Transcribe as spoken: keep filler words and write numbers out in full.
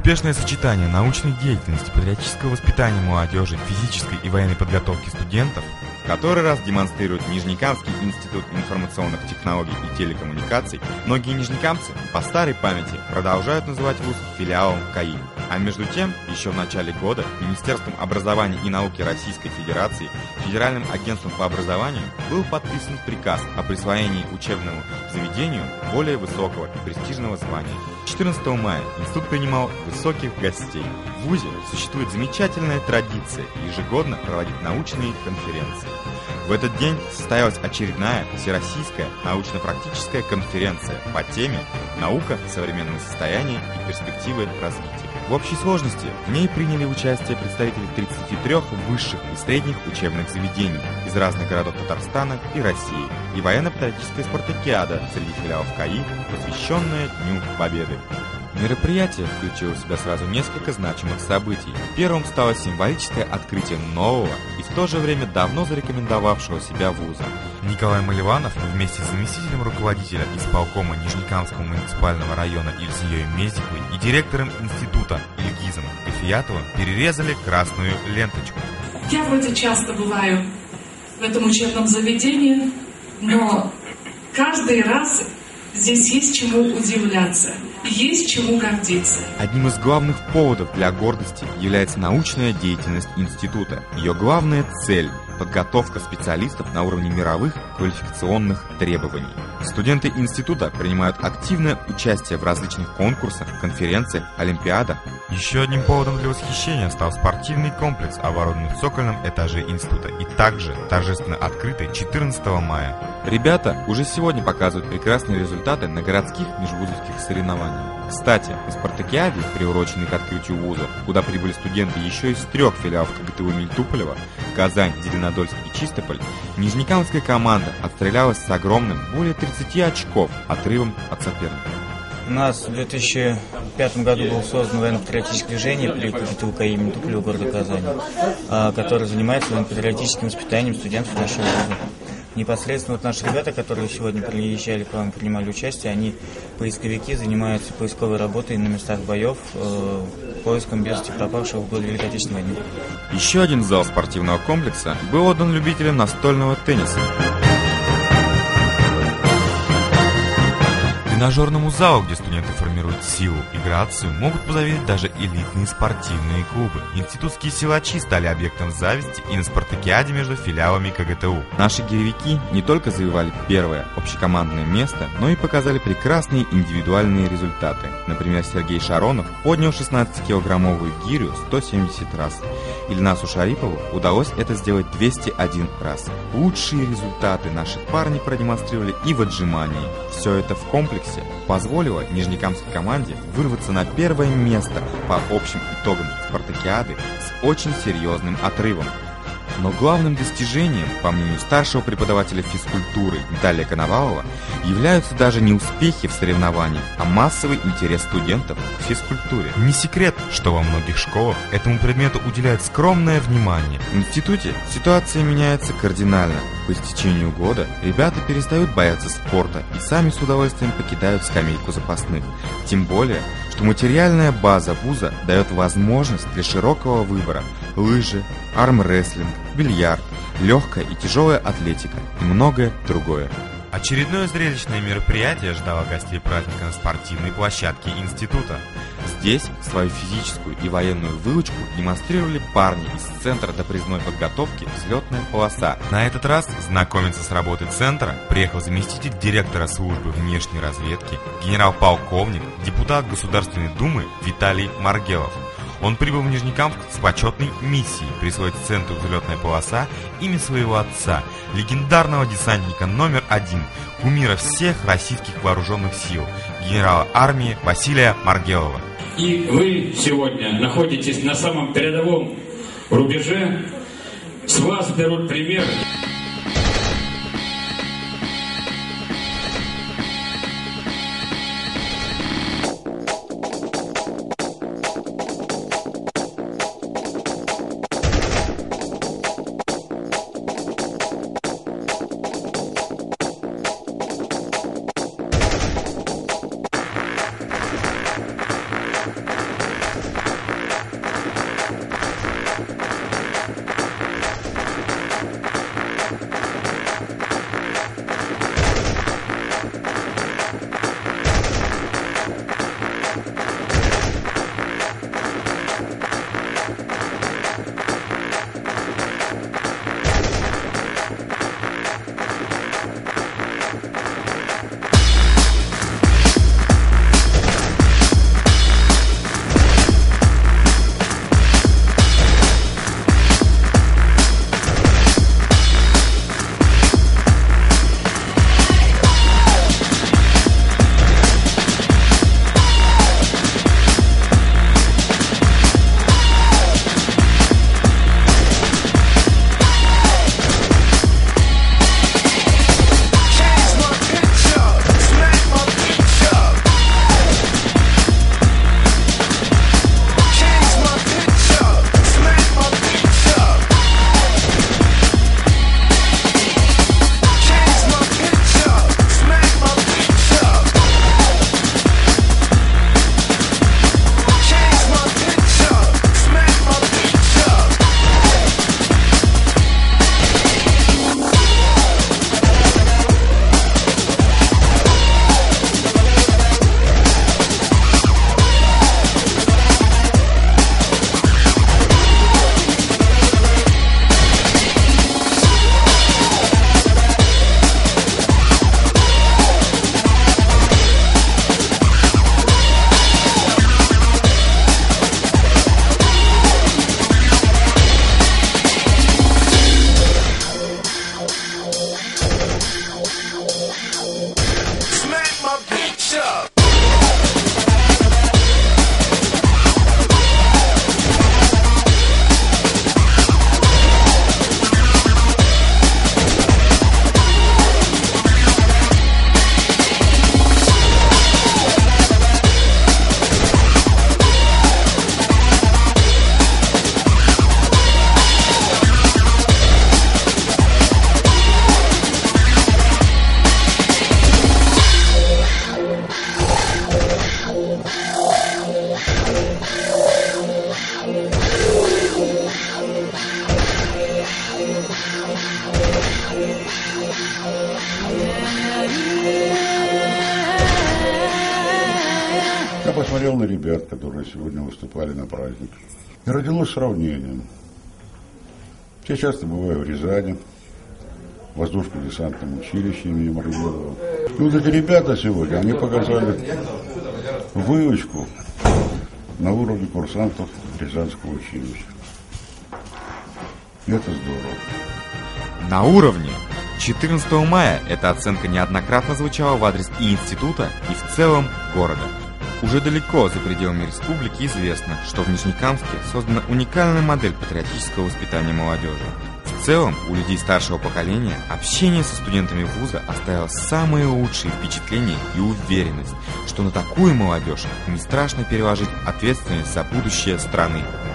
Успешное сочетание научной деятельности, патриотического воспитания молодежи, физической и военной подготовки студентов который раз демонстрирует Нижнекамский институт информационных технологий и телекоммуникаций, многие нижнекамцы по старой памяти продолжают называть вуз филиалом КАИ. А между тем, еще в начале года Министерством образования и науки Российской Федерации, Федеральным агентством по образованию был подписан приказ о присвоении учебному заведению более высокого и престижного звания. четырнадцатого мая институт принимал высоких гостей. В вузе существует замечательная традиция ежегодно проводить научные конференции. В этот день состоялась очередная всероссийская научно-практическая конференция по теме «Наука современного состояния и перспективы развития». В общей сложности в ней приняли участие представители тридцати трёх высших и средних учебных заведений из разных городов Татарстана и России и военно-патриотическая спартакиада среди филиалов КАИ, посвященная Дню Победы. Мероприятие включило в себя сразу несколько значимых событий. Первым стало символическое открытие нового и в то же время давно зарекомендовавшего себя вуза. Николай Маливанов вместе с заместителем руководителя исполкома Нижнекамского муниципального района Ильзией Мезиковой и директором института Ильгизом Гафиятовым перерезали красную ленточку. Я вроде часто бываю в этом учебном заведении, но каждый раз здесь есть чему удивляться. Есть чему гордиться. Одним из главных поводов для гордости является научная деятельность института. Ее главная цель – подготовка специалистов на уровне мировых квалификационных требований. Студенты института принимают активное участие в различных конкурсах, конференциях, олимпиадах. Еще одним поводом для восхищения стал спортивный комплекс, оборудованный в цокольном этаже института и также торжественно открытый четырнадцатого мая. Ребята уже сегодня показывают прекрасные результаты на городских межвузовских соревнованиях. Кстати, на спартакиаде, приуроченной к открытию вуза, куда прибыли студенты еще из трех филиалов КГТУ Мельтуполева, Казань, Зеленодольск и Чистополь, нижнекамская команда отстрелялась с огромным, более тридцати очков, отрывом от соперника. У нас в две тысячи пятом году было создано военно-патриотическое движение при КГТУ КАИ Мельтуполева города Казани, которое занимается военно-патриотическим воспитанием студентов нашего вуза. Непосредственно вот наши ребята, которые сегодня приезжали к вам, принимали участие, они поисковики, занимаются поисковой работой на местах боев, э, поиском без вести пропавших в годы Великой Отечественной войны. Еще один зал спортивного комплекса был отдан любителям настольного тенниса. Тренажерному залу, где студенты формируют силу и грацию, могут позавидовать даже элитные спортивные клубы. Институтские силачи стали объектом зависти и на спартакиаде между филиалами КГТУ. Наши гиревики не только завоевали первое общекомандное место, но и показали прекрасные индивидуальные результаты. Например, Сергей Шаронов поднял шестнадцатикилограммовую гирю сто семьдесят раз. Ильнасу Шарипову удалось это сделать двести один раз. Лучшие результаты наши парни продемонстрировали и в отжимании. Все это в комплексе позволило нижнекамской команде вырваться на первое место по общим итогам спартакиады с очень серьезным отрывом. Но главным достижением, по мнению старшего преподавателя физкультуры Виталия Коновалова, являются даже не успехи в соревнованиях, а массовый интерес студентов к физкультуре. Не секрет, что во многих школах этому предмету уделяют скромное внимание. В институте ситуация меняется кардинально. По истечению года ребята перестают бояться спорта и сами с удовольствием покидают скамейку запасных. Тем более, что материальная база вуза дает возможность для широкого выбора: лыжи, армрестлинг, бильярд, легкая и тяжелая атлетика и многое другое. Очередное зрелищное мероприятие ждало гостей праздника на спортивной площадке института. Здесь свою физическую и военную выучку демонстрировали парни из Центра допризывной подготовки «Взлетная полоса». На этот раз знакомиться с работой центра приехал заместитель директора службы внешней разведки, генерал-полковник, депутат Государственной Думы Виталий Маргелов. Он прибыл в Нижнекамск с почетной миссией присвоить центру «Взлетная полоса» имя своего отца, легендарного десантника номер один, кумира всех российских вооруженных сил, генерала армии Василия Маргелова. И вы сегодня находитесь на самом передовом рубеже. С вас берут пример. Я посмотрел на ребят, которые сегодня выступали на праздник, и родилось сравнение. Я часто бываю в Рязани, в воздушно-десантном училище имени Маргелова. И вот эти ребята сегодня, они показали выучку на уровне курсантов Рязанского училища. Это здорово. На уровне. четырнадцатого мая эта оценка неоднократно звучала в адрес и института, и в целом города. Уже далеко за пределами республики известно, что в Нижнекамске создана уникальная модель патриотического воспитания молодежи. В целом, у людей старшего поколения общение со студентами вуза оставило самые лучшие впечатления и уверенность, что на такую молодежь не страшно переложить ответственность за будущее страны.